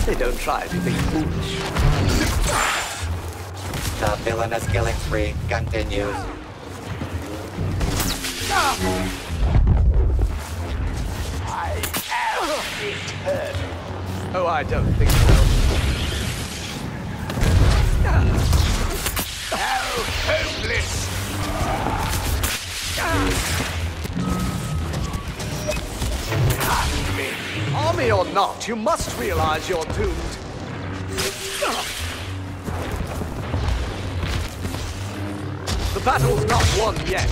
They don't try anything foolish. The villainous killing spree continues. I am eternal. Oh, I don't think so. How hopeless! Army or not, you must realize you're doomed. The battle's not won yet.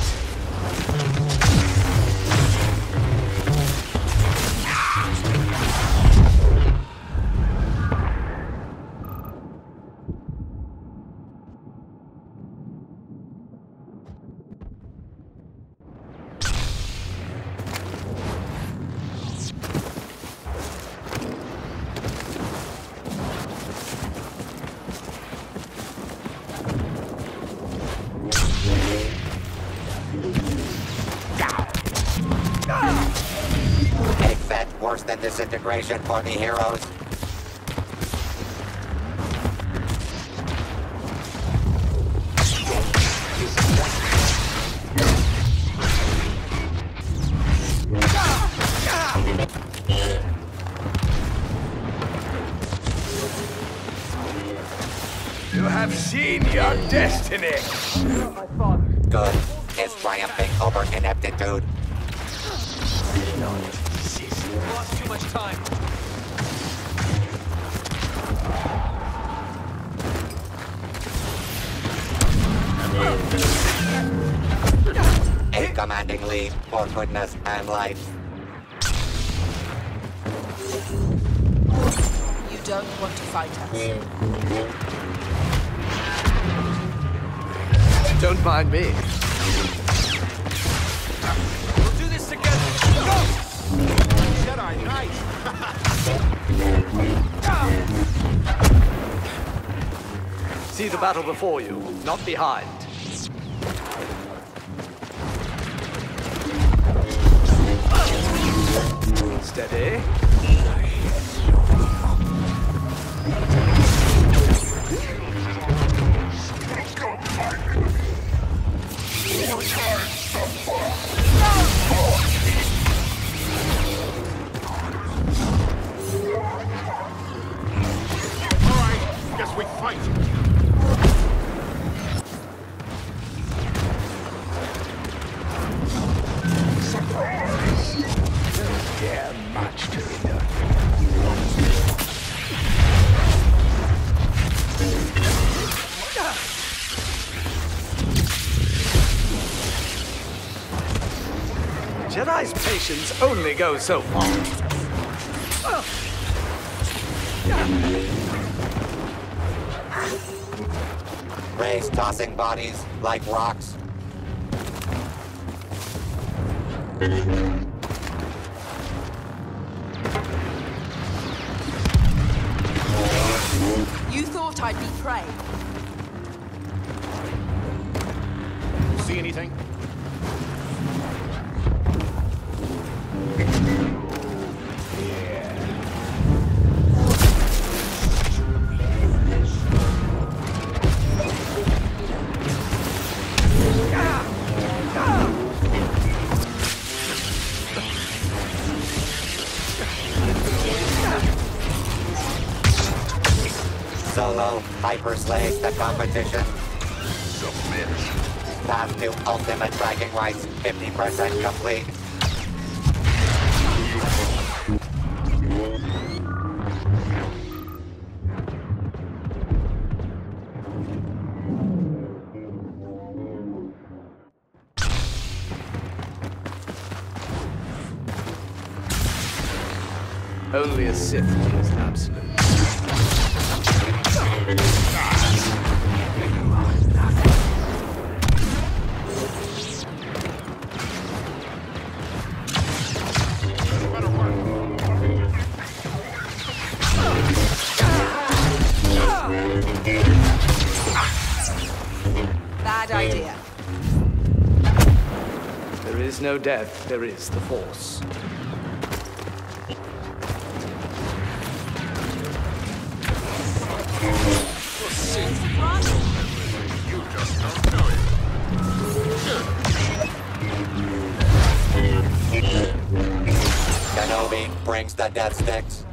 Worse than disintegration for the heroes. You have seen your destiny. Good is triumphing over ineptitude. Lost too much time. A commanding lead for goodness and life. You don't want to fight us. Don't mind me. We'll do this together. Go! Jedi Knight! See the battle before you, not behind. Steady. We fight! Don't dare march to me. Jedi's patience only goes so far. Rey's tossing bodies like rocks. You thought I'd be prey. See anything? Solo hyperslaves the competition. Submit. Path to ultimate bragging rights, 50% complete. Only a Sith is absolute. Bad idea. There is no death, there is the Force. You just don't know it. Kenobi brings the death sticks.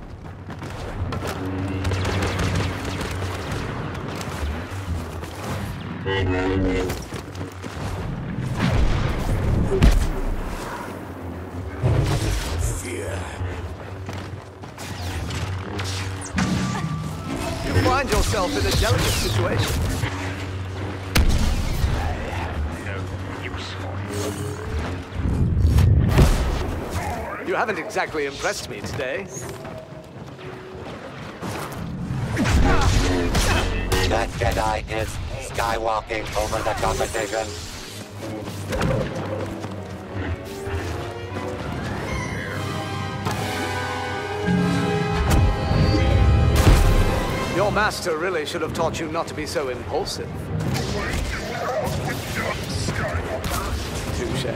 Fear. You find yourself in a delicate situation. No use for You haven't exactly impressed me today. That Jedi is skywalking over the competition. Your master really should have taught you not to be so impulsive. Touché.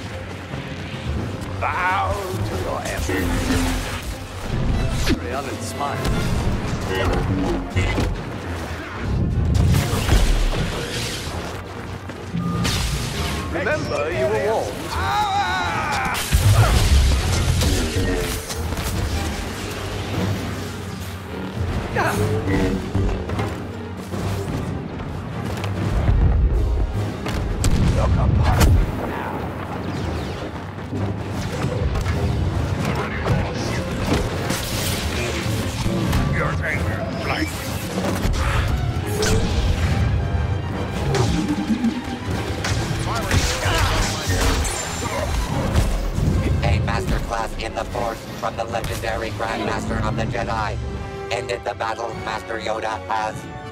Bow to your emperor. Very uninspired. Remember, you were warned. Look upon me now. your anger, blind. A masterclass in the Force from the legendary Grandmaster of the Jedi. Ended the battle, Master Yoda has